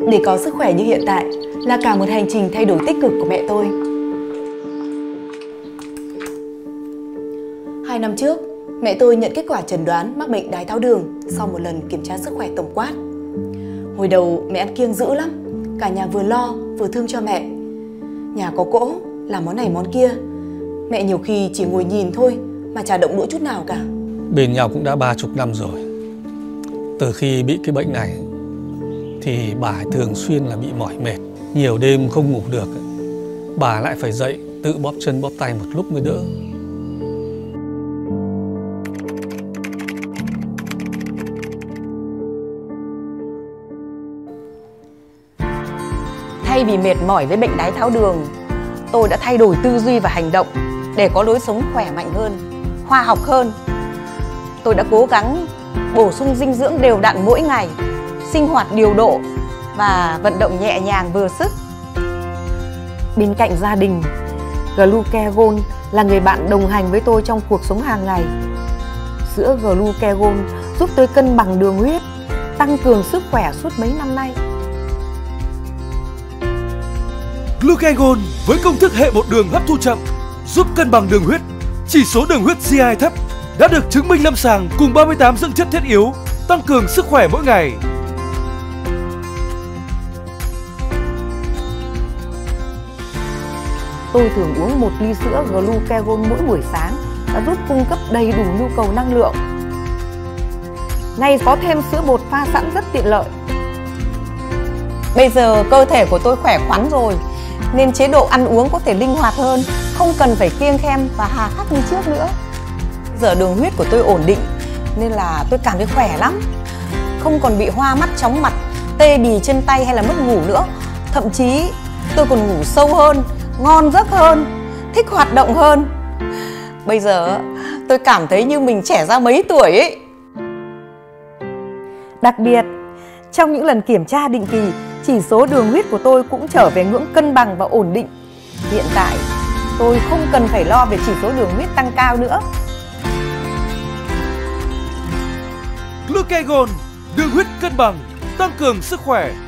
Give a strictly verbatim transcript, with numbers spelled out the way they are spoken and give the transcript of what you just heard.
Để có sức khỏe như hiện tại là cả một hành trình thay đổi tích cực của mẹ tôi. Hai năm trước, mẹ tôi nhận kết quả chẩn đoán mắc bệnh đái tháo đường sau một lần kiểm tra sức khỏe tổng quát. Hồi đầu mẹ ăn kiêng dữ lắm, cả nhà vừa lo vừa thương cho mẹ. Nhà có cỗ, làm món này món kia, mẹ nhiều khi chỉ ngồi nhìn thôi mà chả động đũa chút nào cả. Bên nhau cũng đã ba chục năm rồi. Từ khi bị cái bệnh này thì bà thường xuyên là bị mỏi mệt, nhiều đêm không ngủ được. Bà lại phải dậy tự bóp chân bóp tay một lúc mới đỡ. Thay vì mệt mỏi với bệnh đái tháo đường, tôi đã thay đổi tư duy và hành động để có lối sống khỏe mạnh hơn, khoa học hơn. Tôi đã cố gắng bổ sung dinh dưỡng đều đặn mỗi ngày, sinh hoạt điều độ và vận động nhẹ nhàng vừa sức. Bên cạnh gia đình, Glucagon là người bạn đồng hành với tôi trong cuộc sống hàng ngày. Sữa Glucagon giúp tôi cân bằng đường huyết, tăng cường sức khỏe suốt mấy năm nay. Glucagon với công thức hệ một đường hấp thu chậm giúp cân bằng đường huyết, chỉ số đường huyết giê i thấp, đã được chứng minh lâm sàng cùng ba mươi tám dưỡng chất thiết yếu, tăng cường sức khỏe mỗi ngày. Tôi thường uống một ly sữa Glucagon mỗi buổi sáng đã giúp cung cấp đầy đủ nhu cầu năng lượng. Nay có thêm sữa bột pha sẵn rất tiện lợi. Bây giờ cơ thể của tôi khỏe khoắn rồi, nên chế độ ăn uống có thể linh hoạt hơn, không cần phải kiêng khem và hà khắc như trước nữa. Giờ đường huyết của tôi ổn định nên là tôi cảm thấy khỏe lắm. Không còn bị hoa mắt chóng mặt, tê bì chân tay hay là mất ngủ nữa. Thậm chí tôi còn ngủ sâu hơn, ngon giấc hơn, thích hoạt động hơn. Bây giờ tôi cảm thấy như mình trẻ ra mấy tuổi ấy. Đặc biệt, trong những lần kiểm tra định kỳ, chỉ số đường huyết của tôi cũng trở về ngưỡng cân bằng và ổn định. Hiện tại, tôi không cần phải lo về chỉ số đường huyết tăng cao nữa. Glucagon, đường huyết cân bằng, tăng cường sức khỏe.